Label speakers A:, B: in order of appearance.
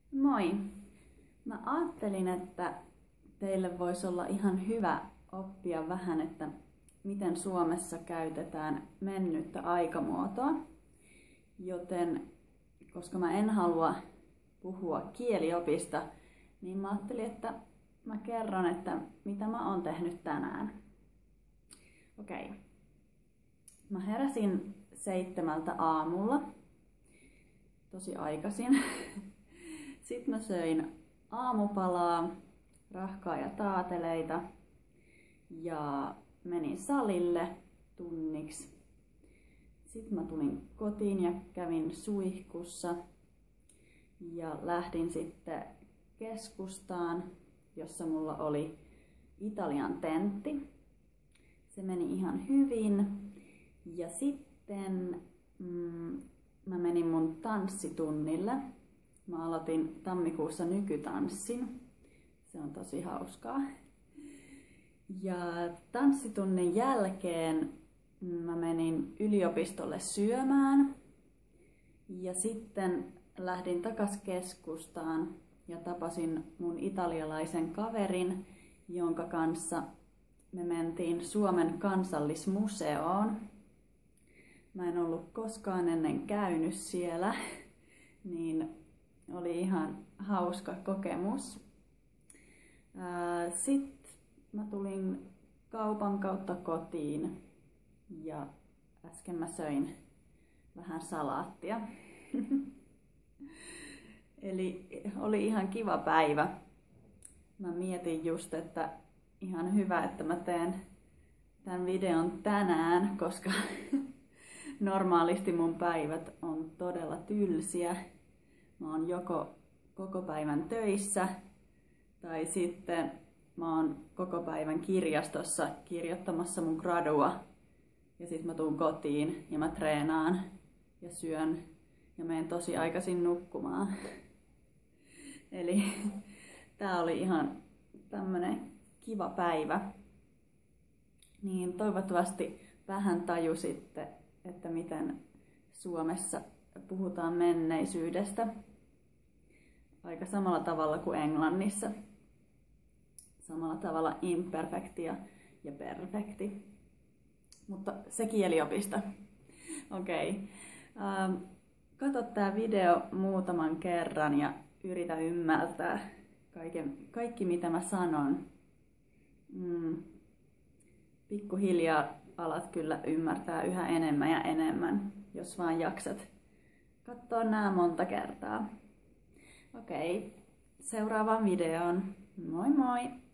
A: Moi! Mä ajattelin, että teille voisi olla ihan hyvä oppia vähän, että miten Suomessa käytetään mennyttä aikamuotoa. Joten, koska mä en halua puhua kieliopista, niin mä ajattelin, että mä kerron, että mitä mä oon tehnyt tänään. Okei. Mä heräsin 7 aamulla, tosi aikaisin. Sitten mä söin aamupalaa, rahkaa ja taateleita ja menin salille tunniksi. Sitten mä tulin kotiin ja kävin suihkussa ja lähdin sitten keskustaan, jossa mulla oli Italian tentti. Se meni ihan hyvin ja sitten mä menin mun tanssitunnille. Mä aloitin tammikuussa nykytanssin. Se on tosi hauskaa. Ja tanssitunnin jälkeen mä menin yliopistolle syömään. Ja sitten lähdin takas keskustaan ja tapasin mun italialaisen kaverin, jonka kanssa me mentiin Suomen kansallismuseoon. Mä en ollut koskaan ennen käynyt siellä, niin oli ihan hauska kokemus. Sitten mä tulin kaupan kautta kotiin ja äsken mä söin vähän salaattia. Eli oli ihan kiva päivä. Mä mietin just, että ihan hyvä, että mä teen tämän videon tänään, koska normaalisti mun päivät on todella tylsiä. Mä oon joko koko päivän töissä tai sitten mä oon koko päivän kirjastossa kirjoittamassa mun gradua. Ja sit mä tuun kotiin ja mä treenaan ja syön ja menen tosi aikaisin nukkumaan. Eli tää oli ihan tämmönen kiva päivä. Niin toivottavasti vähän tajusitte, että miten Suomessa puhutaan menneisyydestä. Aika samalla tavalla kuin Englannissa. Samalla tavalla imperfekti ja perfekti. Mutta se kieliopista. Okei. Katso tää video muutaman kerran ja yritä ymmärtää kaikki mitä mä sanon. Pikkuhiljaa alat kyllä ymmärtää yhä enemmän ja enemmän, jos vaan jaksat katsoa nää monta kertaa. Okei, seuraavaan videoon. Moi moi!